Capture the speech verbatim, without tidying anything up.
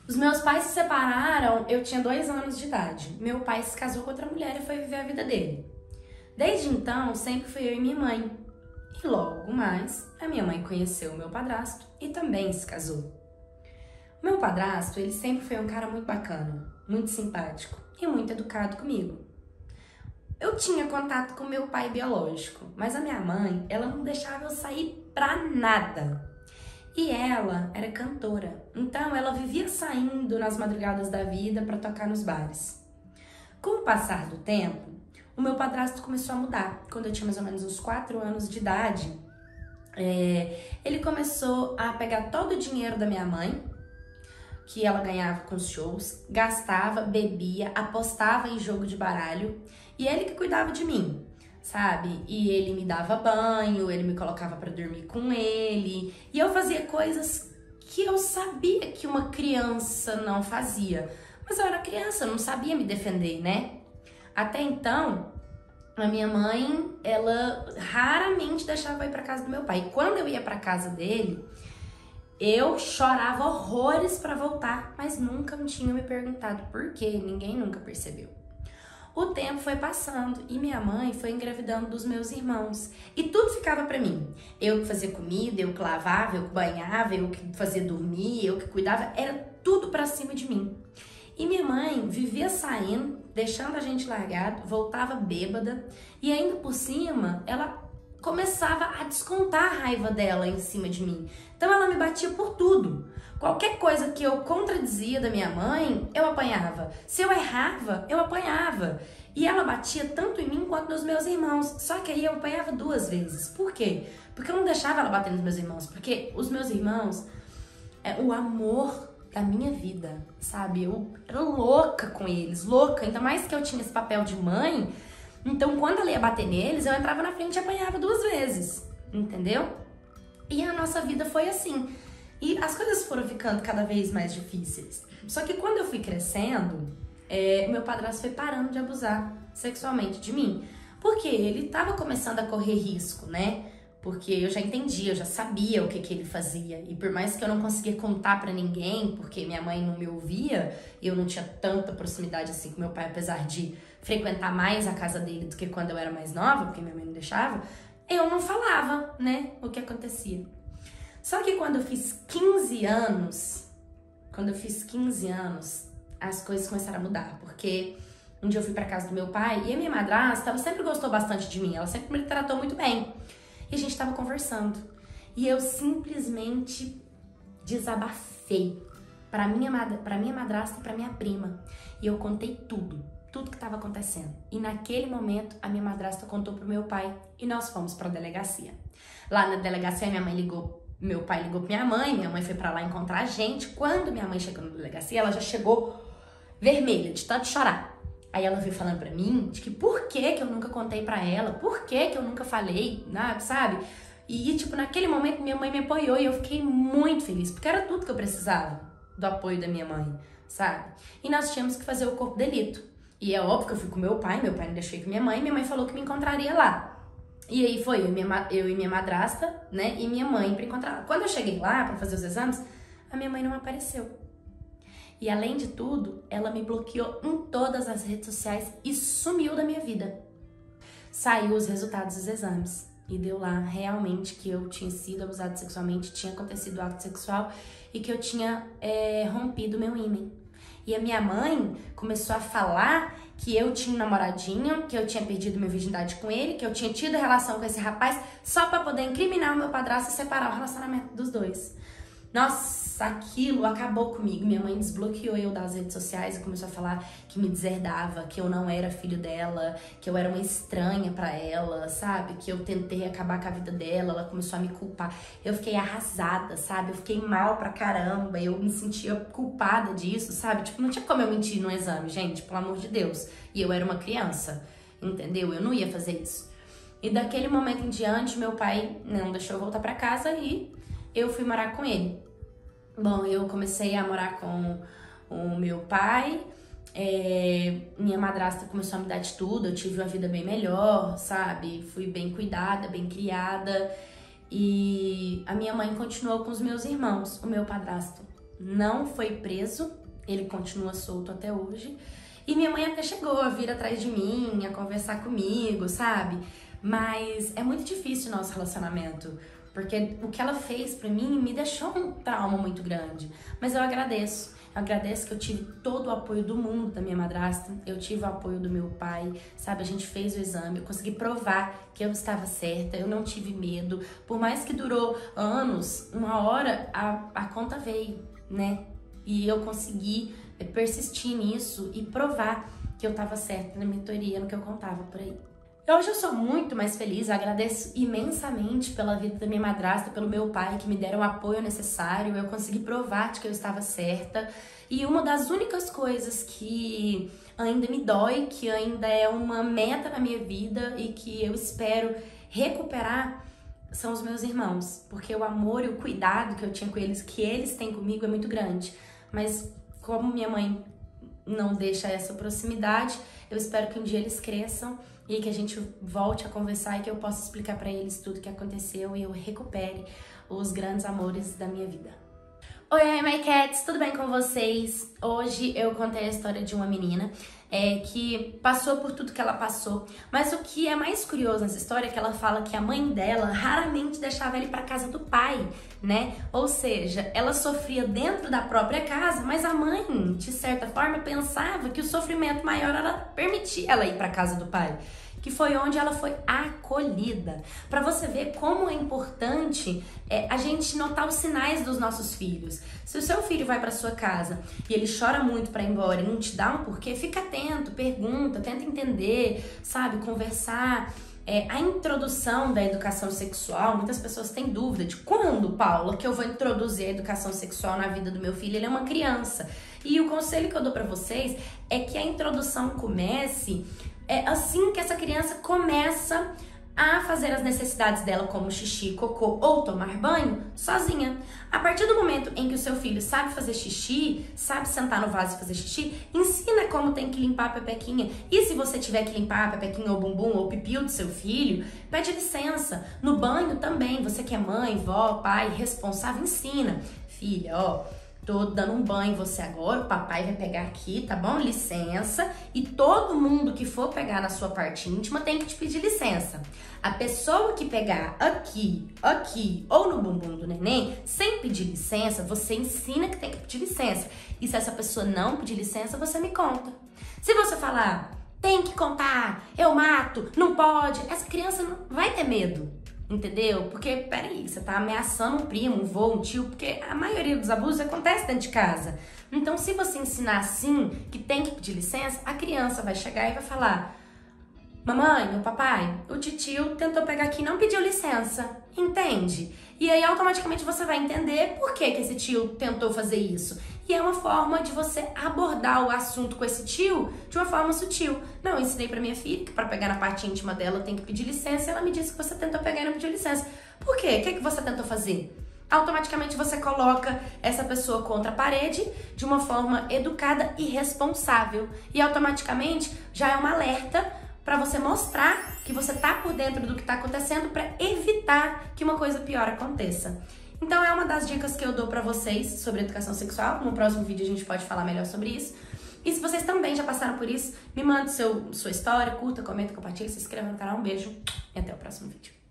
Os meus pais se separaram, eu tinha dois anos de idade. Meu pai se casou com outra mulher e foi viver a vida dele. Desde então, sempre fui eu e minha mãe. E logo mais, a minha mãe conheceu o meu padrasto e também se casou. O meu padrasto, ele sempre foi um cara muito bacana, muito simpático e muito educado comigo. Eu tinha contato com meu pai biológico, mas a minha mãe, ela não deixava eu sair pra nada. E ela era cantora, então ela vivia saindo nas madrugadas da vida para tocar nos bares. Com o passar do tempo, o meu padrasto começou a mudar. Quando eu tinha mais ou menos uns quatro anos de idade, é, ele começou a pegar todo o dinheiro da minha mãe, que ela ganhava com os shows, gastava, bebia, apostava em jogo de baralho, e ele que cuidava de mim, sabe? E ele me dava banho, ele me colocava pra dormir com ele, e eu fazia coisas que eu sabia que uma criança não fazia. Mas eu era criança, eu não sabia me defender, né? Até então, a minha mãe, ela raramente deixava eu ir pra casa do meu pai. E quando eu ia pra casa dele, eu chorava horrores pra voltar, mas nunca tinha me perguntado por quê, ninguém nunca percebeu. O tempo foi passando e minha mãe foi engravidando dos meus irmãos. E tudo ficava pra mim. Eu que fazia comida, eu que lavava, eu que banhava, eu que fazia dormir, eu que cuidava. Era tudo pra cima de mim. E minha mãe vivia saindo, deixando a gente largado, voltava bêbada. E ainda por cima, ela começava a descontar a raiva dela em cima de mim. Então ela me batia por tudo. Qualquer coisa que eu contradizia da minha mãe, eu apanhava. Se eu errava, eu apanhava. E ela batia tanto em mim quanto nos meus irmãos. Só que aí eu apanhava duas vezes. Por quê? Porque eu não deixava ela bater nos meus irmãos. Porque os meus irmãos, é o amor da minha vida, sabe? Eu era louca com eles, louca. Ainda mais que eu tinha esse papel de mãe. Então quando ela ia bater neles, eu entrava na frente e apanhava duas vezes. Entendeu? E a nossa vida foi assim. E as coisas foram ficando cada vez mais difíceis. Só que quando eu fui crescendo, é, meu padrasto foi parando de abusar sexualmente de mim. Porque ele tava começando a correr risco, né? Porque eu já entendia, eu já sabia o que, que ele fazia. E por mais que eu não conseguia contar pra ninguém, porque minha mãe não me ouvia, eu não tinha tanta proximidade assim com meu pai, apesar de frequentar mais a casa dele do que quando eu era mais nova, porque minha mãe não deixava, eu não falava, né, o que acontecia. Só que quando eu fiz quinze anos, quando eu fiz quinze anos, as coisas começaram a mudar, porque um dia eu fui pra casa do meu pai e a minha madrasta, ela sempre gostou bastante de mim, ela sempre me tratou muito bem. E a gente tava conversando. E eu simplesmente desabafei pra minha, pra minha madrasta e pra minha prima. E eu contei tudo, tudo que tava acontecendo. E naquele momento, a minha madrasta contou pro meu pai e nós fomos pra delegacia. Lá na delegacia, minha mãe ligou. Meu pai ligou pra minha mãe, minha mãe foi pra lá encontrar a gente. Quando minha mãe chegou na delegacia, ela já chegou vermelha, de tanto chorar. Aí ela veio falando pra mim de que por que que eu nunca contei pra ela, por que que eu nunca falei, sabe? E, tipo, naquele momento minha mãe me apoiou e eu fiquei muito feliz, porque era tudo que eu precisava do apoio da minha mãe, sabe? E nós tínhamos que fazer o corpo de delito. E é óbvio que eu fui com meu pai, meu pai não deixou ir com minha mãe, minha mãe falou que me encontraria lá. E aí foi eu e minha, eu e minha madrasta, né, e minha mãe pra encontrar. Quando eu cheguei lá pra fazer os exames, a minha mãe não apareceu. E além de tudo, ela me bloqueou em todas as redes sociais e sumiu da minha vida. Saiu os resultados dos exames e deu lá realmente que eu tinha sido abusada sexualmente, tinha acontecido ato sexual e que eu tinha é, rompido meu ímen. E a minha mãe começou a falar que eu tinha um namoradinho, que eu tinha perdido minha virgindade com ele, que eu tinha tido relação com esse rapaz só pra poder incriminar o meu padrasto e separar o relacionamento dos dois. Nossa, aquilo acabou comigo. Minha mãe desbloqueou eu das redes sociais e começou a falar que me deserdava, que eu não era filho dela, que eu era uma estranha pra ela, sabe? Que eu tentei acabar com a vida dela, ela começou a me culpar. Eu fiquei arrasada, sabe? Eu fiquei mal pra caramba, eu me sentia culpada disso, sabe? Tipo, não tinha como eu mentir no exame, gente, pelo amor de Deus. E eu era uma criança, entendeu? Eu não ia fazer isso. E daquele momento em diante, meu pai não deixou eu voltar pra casa e eu fui morar com ele. Bom, eu comecei a morar com o meu pai, é, minha madrasta começou a me dar de tudo, eu tive uma vida bem melhor, sabe? Fui bem cuidada, bem criada. E a minha mãe continuou com os meus irmãos. O meu padrasto não foi preso, ele continua solto até hoje. E minha mãe até chegou a vir atrás de mim, a conversar comigo, sabe? Mas é muito difícil o nosso relacionamento, porque o que ela fez pra mim me deixou um trauma muito grande. Mas eu agradeço. Eu agradeço que eu tive todo o apoio do mundo da minha madrasta, eu tive o apoio do meu pai, sabe? A gente fez o exame, eu consegui provar que eu estava certa, eu não tive medo. Por mais que durou anos, uma hora a, a conta veio, né? E eu consegui persistir nisso e provar que eu estava certa na minha teoria, no que eu contava por aí. Hoje eu sou muito mais feliz, eu agradeço imensamente pela vida da minha madrasta, pelo meu pai, que me deram o apoio necessário, eu consegui provar de que eu estava certa. E uma das únicas coisas que ainda me dói, que ainda é uma meta na minha vida e que eu espero recuperar, são os meus irmãos. Porque o amor e o cuidado que eu tinha com eles, que eles têm comigo, é muito grande. Mas como minha mãe não deixa essa proximidade, eu espero que um dia eles cresçam e que a gente volte a conversar e que eu possa explicar pra eles tudo que aconteceu e eu recupere os grandes amores da minha vida. Oi, my cats, tudo bem com vocês? Hoje eu contei a história de uma menina é, que passou por tudo que ela passou, mas o que é mais curioso nessa história é que ela fala que a mãe dela raramente deixava ela ir pra casa do pai, né? Ou seja, ela sofria dentro da própria casa, mas a mãe, de certa forma, pensava que o sofrimento maior era permitir ela ir pra casa do pai, que foi onde ela foi acolhida. Pra você ver como é importante é, a gente notar os sinais dos nossos filhos. Se o seu filho vai pra sua casa e ele chora muito pra ir embora e não te dá um porquê, fica atento, pergunta, tenta entender, sabe, conversar. É, a introdução da educação sexual, muitas pessoas têm dúvida de quando, Paula, que eu vou introduzir a educação sexual na vida do meu filho, ele é uma criança. E o conselho que eu dou pra vocês é que a introdução comece é, assim que essa criança começa a fazer as necessidades dela, como xixi, cocô ou tomar banho, sozinha. A partir do momento em que o seu filho sabe fazer xixi, sabe sentar no vaso e fazer xixi, ensina como tem que limpar a pepequinha. E se você tiver que limpar a pepequinha ou bumbum ou pipiu do seu filho, pede licença. No banho também, você que é mãe, vó, pai, responsável, ensina. Filha, ó, tô dando um banho em você agora, o papai vai pegar aqui, tá bom? Licença. E todo mundo que for pegar na sua parte íntima tem que te pedir licença. A pessoa que pegar aqui, aqui ou no bumbum do neném, sem pedir licença, você ensina que tem que pedir licença. E se essa pessoa não pedir licença, você me conta. Se você falar, tem que contar, eu mato, não pode, essa criança não vai ter medo. Entendeu? Porque, peraí, você tá ameaçando um primo, um vô, um tio, porque a maioria dos abusos acontece dentro de casa. Então, se você ensinar assim, que tem que pedir licença, a criança vai chegar e vai falar, mamãe, o papai, o titio tentou pegar aqui e não pediu licença, entende? E aí, automaticamente, você vai entender por que que esse tio tentou fazer isso. E é uma forma de você abordar o assunto com esse tio de uma forma sutil. Não, eu ensinei pra minha filha que pra pegar na parte íntima dela tem que pedir licença e ela me disse que você tentou pegar e não pediu licença. Por quê? O que que você tentou fazer? Automaticamente você coloca essa pessoa contra a parede de uma forma educada e responsável. E automaticamente já é um alerta pra você mostrar que você tá por dentro do que tá acontecendo pra evitar que uma coisa pior aconteça. Então é uma das dicas que eu dou pra vocês sobre educação sexual. No próximo vídeo a gente pode falar melhor sobre isso. E se vocês também já passaram por isso, me mande seu, sua história, curta, comenta, compartilha, se inscreva no canal. Um beijo e até o próximo vídeo.